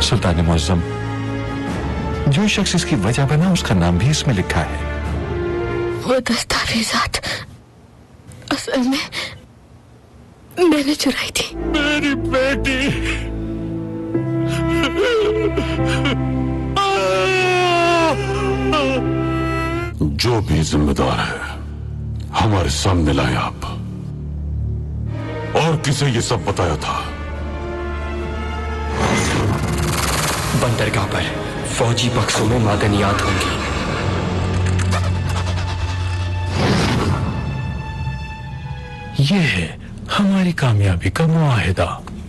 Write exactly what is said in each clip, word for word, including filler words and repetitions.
सुल्तान मुअज्जम, जो शख्स इसकी वजह बना उसका नाम भी इसमें लिखा है। वो दस्तावेजात असल में मैंने चुराई थी। मेरी बेटी, जो भी जिम्मेदार है हमारे सामने लाए आप। और किसे ये सब बताया था? बंदरगाह पर फौजी बक्सों में मादनियात होंगी। ये है हमारी कामयाबी का मुआहिदा।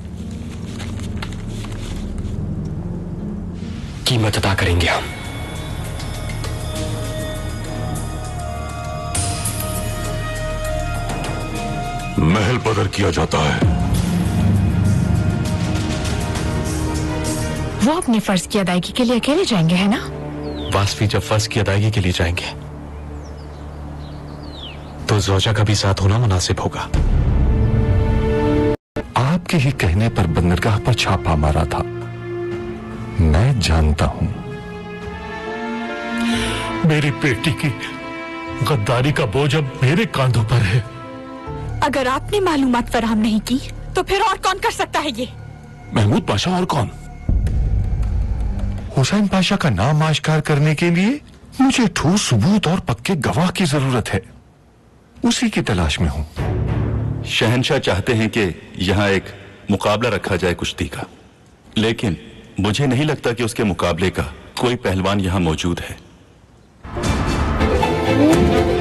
कीमत अदा करेंगे हम। महल बदर किया जाता है। वो अपने फर्ज की अदायगी के लिए अकेले जाएंगे, है ना? वासफी जब फर्ज की अदायगी के लिए जाएंगे तो ज़ौजा का भी साथ होना मुनासिब होगा। आपके ही कहने पर बंदरगाह पर छापा मारा था। मैं जानता हूं मेरी बेटी की गद्दारी का बोझ अब मेरे कांधों पर है। अगर आपने मालूमात फराहम नहीं की तो फिर और कौन कर सकता है ये? महमूद पाशा और कौन? हुसैन पाशा का नाम आश्कार करने के लिए मुझे ठोस सबूत और पक्के गवाह की जरूरत है। उसी की तलाश में हूं। शहंशाह चाहते हैं कि यहां एक मुकाबला रखा जाए कुश्ती का, लेकिन मुझे नहीं लगता कि उसके मुकाबले का कोई पहलवान यहां मौजूद है।